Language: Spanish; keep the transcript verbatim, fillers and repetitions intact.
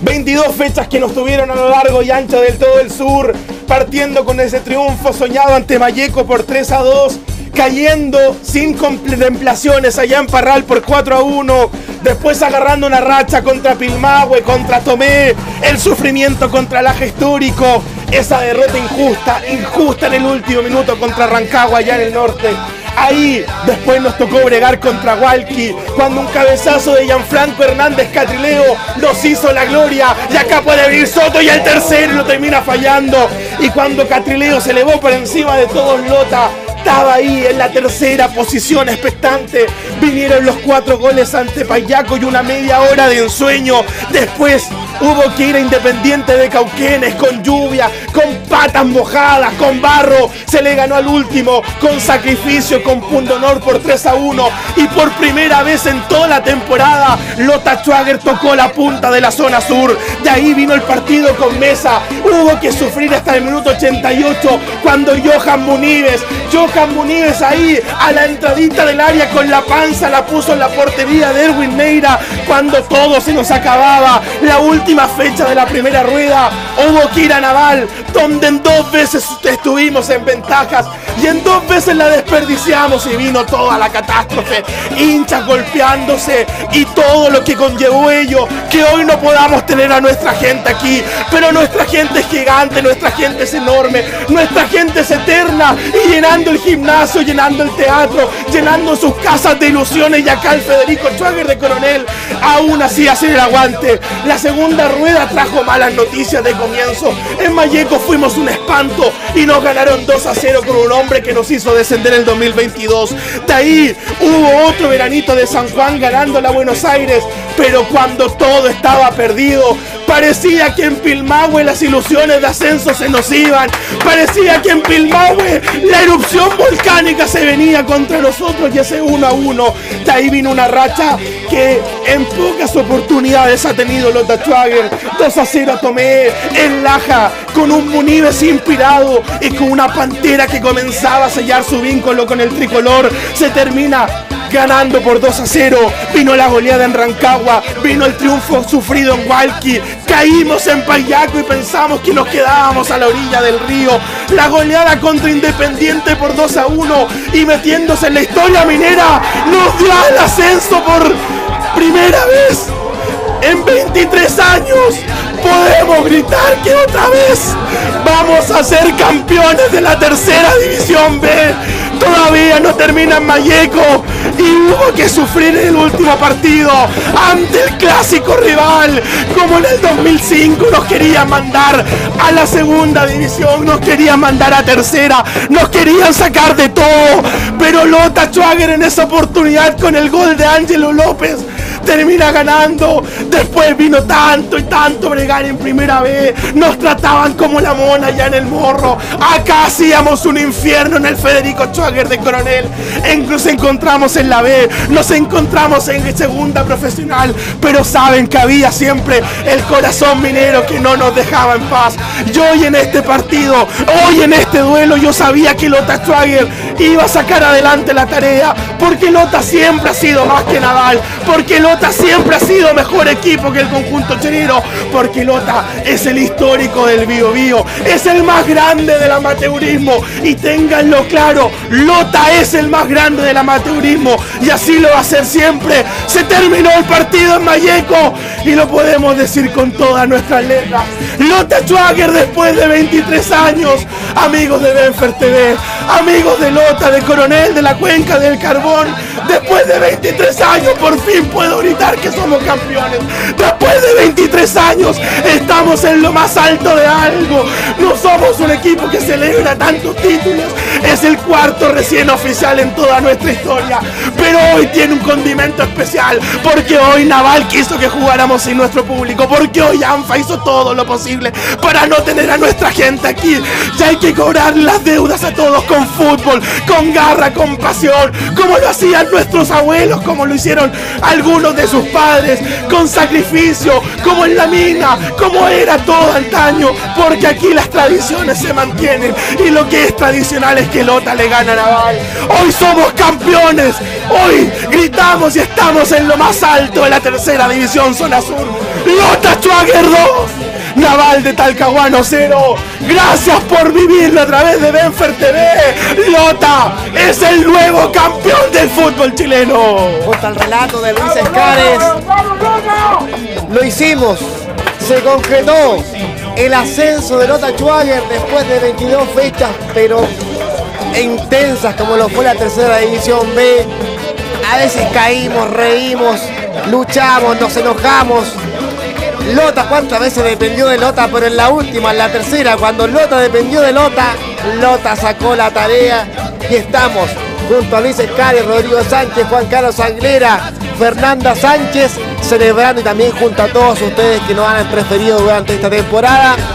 veintidós fechas que nos tuvieron a lo largo y ancho del todo el sur, partiendo con ese triunfo soñado ante Malleco por tres a dos, cayendo sin contemplaciones allá en Parral por cuatro a uno, después agarrando una racha contra Pilmahue, contra Tomé, el sufrimiento contra Laja Histórico, esa derrota injusta, injusta en el último minuto contra Rancagua allá en el norte. Ahí después nos tocó bregar contra Hualqui, cuando un cabezazo de Gianfranco Hernández Catrileo nos hizo la gloria, y acá puede venir Soto y el tercero lo termina fallando, y cuando Catrileo se elevó por encima de todos, Lota estaba ahí en la tercera posición expectante. Vinieron los cuatro goles ante Payaco y una media hora de ensueño. Después hubo que ir a Independiente de Cauquenes con lluvia, con patas mojadas, con barro. Se le ganó al último con sacrificio, con pundonor por tres a uno. Y por primera vez en toda la temporada, Lota Schwager tocó la punta de la zona sur. De ahí vino el partido con Mesa. Hubo que sufrir hasta el minuto ochenta y ocho cuando Johan Munives, Johan Munives ahí a la entradita del área con la panza la puso en la portería de Erwin Meira. Cuando todo se nos acababa, la última fecha de la primera rueda, hubo que ir a Naval, donde en dos veces estuvimos en ventajas y en dos veces la desperdiciamos, y vino toda la catástrofe, hinchas golpeándose y todo lo que conllevó ello, que hoy no podamos tener a nuestra gente aquí, pero nuestra gente es gigante, nuestra gente es enorme, nuestra gente es eterna, y llenando el gimnasio, llenando el teatro, llenando sus casas de ilusiones, y acá el Federico Schwager de Coronel aún así hace el aguante. La segunda rueda trajo malas noticias de comienzo. En Malleco fuimos un espanto y nos ganaron dos a cero con un hombre que nos hizo descender el dos mil veintidós. De ahí hubo otro veranito de San Juan ganando a Buenos Aires, pero cuando todo estaba perdido, parecía que en Pilmahue las ilusiones de ascenso se nos iban. Parecía que en Pilmahue la erupción volcánica se venía contra nosotros, y ese uno a uno. De ahí vino una racha que en pocas oportunidades ha tenido Lota Schwager. dos a cero a Tomé en Laja, con un Munives inspirado y con una Pantera que comenzaba a sellar su vínculo con el tricolor. Se termina ganando por dos a cero. Vino la goleada en Rancagua, vino el triunfo sufrido en Hualqui, caímos en Payaco y pensamos que nos quedábamos a la orilla del río. La goleada contra Independiente por dos a uno, y metiéndose en la historia minera, nos dio el ascenso por primera vez en veintitrés años. Podemos gritar que otra vez vamos a ser campeones de la tercera división B. Todavía no termina en Malleco y hubo que sufrir en el último partido ante el clásico rival. Como en el dos mil cinco nos querían mandar a la segunda división, nos querían mandar a tercera, nos querían sacar de todo, pero Lota Schwager en esa oportunidad con el gol de Ángelo López termina ganando. Después vino tanto y tanto bregar en primera vez, nos trataban como la mona ya en el Morro. Acá hacíamos un infierno en el Federico Schwager de Coronel. Nos encontramos en la B, nos encontramos en segunda profesional, pero saben que había siempre el corazón minero que no nos dejaba en paz. Y hoy en este partido, hoy en este duelo, yo sabía que Lota Schwager iba a sacar adelante la tarea, porque Lota siempre ha sido más que Naval, porque Lota siempre ha sido mejor equipo que el conjunto cherero, porque Lota es el histórico del Bío Bío, es el más grande del amateurismo, y ténganlo claro, Lota es el más grande del amateurismo, y así lo va a ser siempre. Se terminó el partido en Malleco y lo podemos decir con todas nuestras letras. Lota Schwager, después de veintitrés años, amigos de Benfer T V, amigos de Lota, de Coronel, de la Cuenca del Carbón, después de veintitrés años por fin puedo gritar que somos campeones. Después de veintitrés años estamos en lo más alto de algo. No somos un equipo que celebra tantos títulos, es el cuarto recién oficial en toda nuestra historia, pero hoy tiene un condimento especial, porque hoy Naval quiso que jugáramos sin nuestro público, porque hoy ANFA hizo todo lo posible para no tener a nuestra gente aquí. Ya hay que cobrar las deudas a todos con fútbol, con garra, con pasión, como lo hacían nuestros abuelos, como lo hicieron algunos de sus padres, con sacrificio, como en la mina, como era todo antaño, porque aquí las tradiciones se mantienen, y lo que es tradicional es que Lota le gana a Naval. Hoy somos campeones, hoy gritamos y estamos en lo más alto de la tercera división zona sur. Lota Schwager dos, Naval de Talcahuano cero. Gracias por vivirlo a través de Benfer T V. Lota es el nuevo campeón del fútbol chileno. Junto al relato de Luis Escares, lo hicimos, se concretó el ascenso de Lota Schwager después de veintidós fechas, pero intensas como lo fue la tercera división B. A veces caímos, reímos, luchamos, nos enojamos. Lota, ¿cuántas veces dependió de Lota? Pero en la última, en la tercera, cuando Lota dependió de Lota, Lota sacó la tarea y estamos junto a Luis Escares, Rodrigo Sánchez, Juan Carlos Anglera, Fernanda Sánchez, celebrando, y también junto a todos ustedes que nos han preferido durante esta temporada.